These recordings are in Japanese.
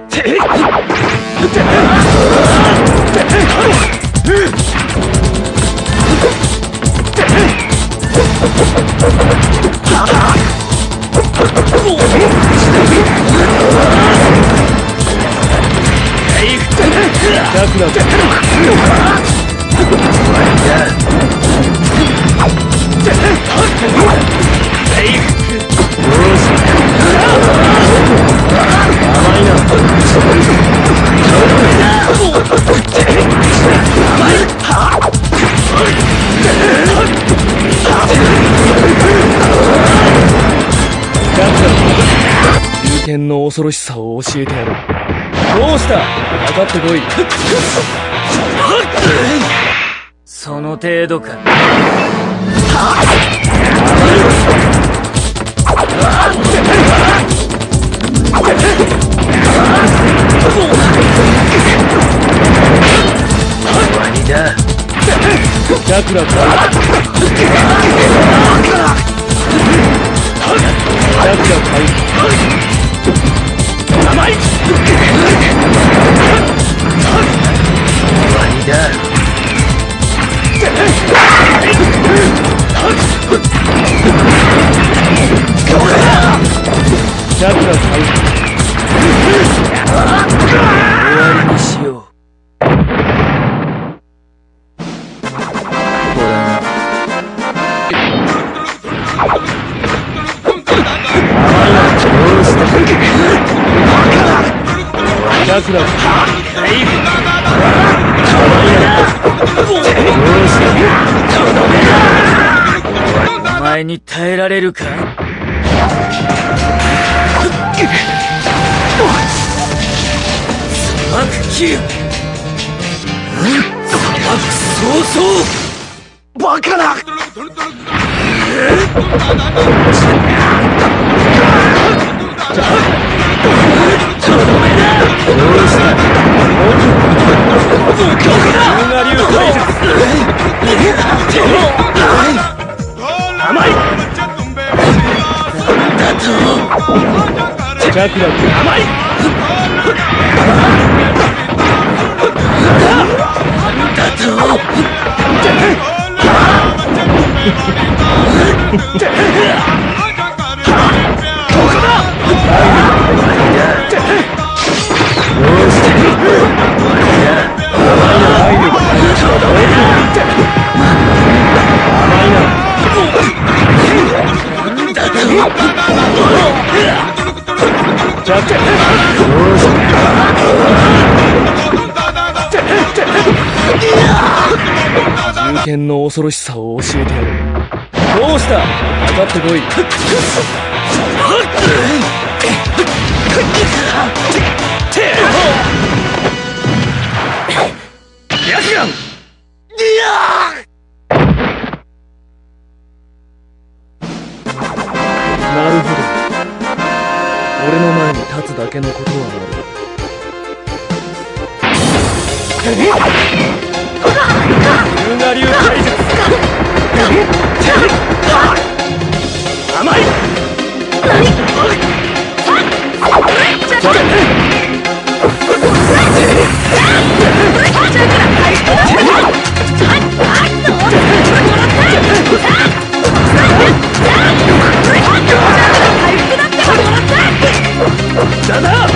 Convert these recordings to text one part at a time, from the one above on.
龍剣の恐ろしさを教えてやろう。どうした？かかってこい。 その程度か。終わりだ。 チャクラか。チャクラかい。甘い。 終わりだ。 チャクラかい。 終わりにしよう。 チャクラか。 お前に耐えられるか？砂漠キル。砂漠早々。 バカな。甘い。チャクラ甘い。 だと。 龍剣の恐ろしさを教えてやろう。どうした？かかってこい。ヤクガン。なるほど。俺の前に立つだけのことはある。龍河流怪術。甘い。だな。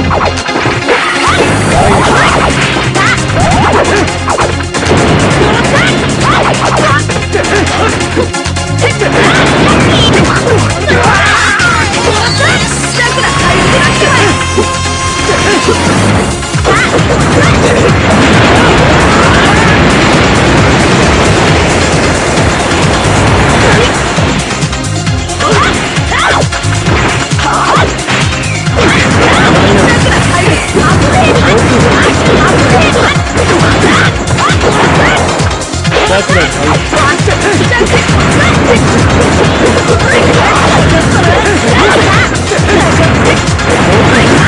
だ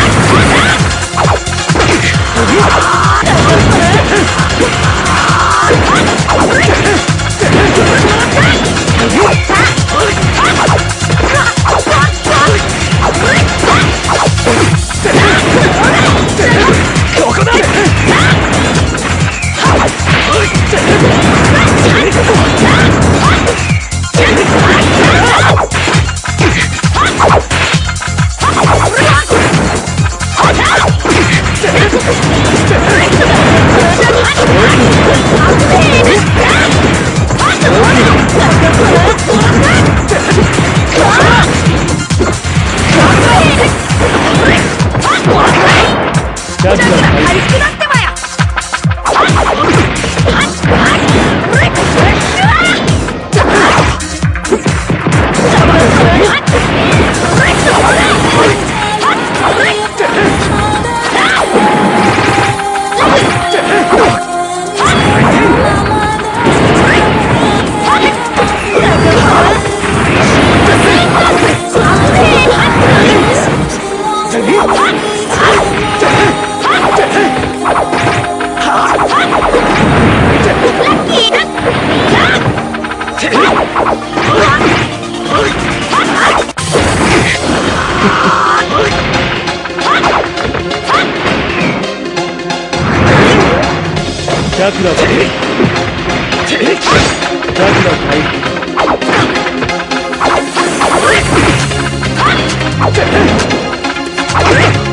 チャクラ回復。